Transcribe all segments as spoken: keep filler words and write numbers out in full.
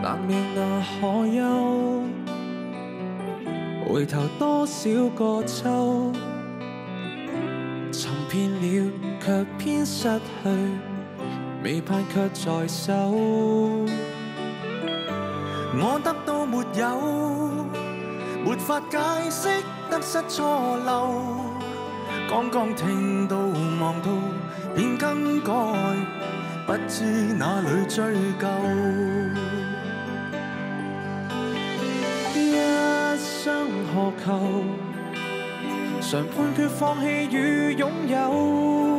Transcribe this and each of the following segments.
冷面那可休？回頭多少個秋，尋遍了卻偏失去，未盼卻在手。 我得到沒有，沒法解釋得失錯漏。剛剛聽到望到便更改，不知哪裏追究。 一生何求？常判決放棄與擁有，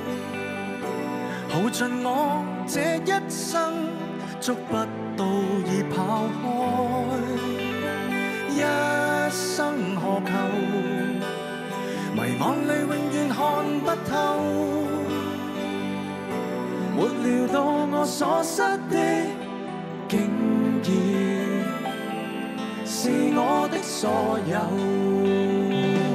耗盡我這一生，捉不到已跑開。一生何求？迷惘裏永遠看不透， 沒料到我所失的，竟然是我的所有。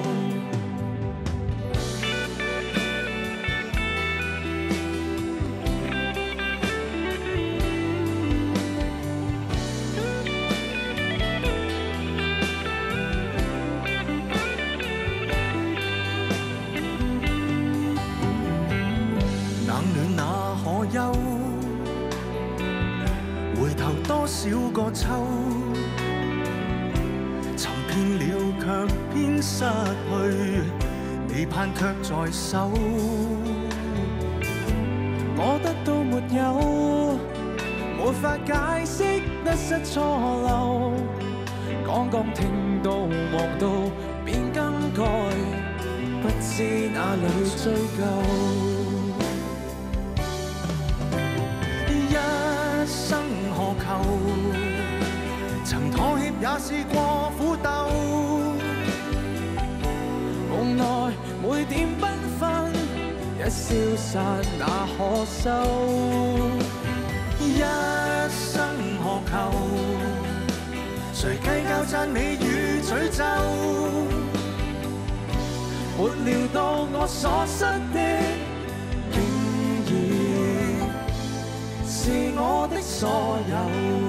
回頭多少個秋，尋遍了卻偏失去，未盼卻在手。 我得到沒有，沒法解釋得失錯漏。剛剛聽到望到便更改，不知哪裏追究。 一生何求？曾妥協也試過苦鬥， 無奈每點繽紛一消散那可收？ 一生何求？誰計較讚美與詛咒？ 沒料到我所失的，竟然是我的所有。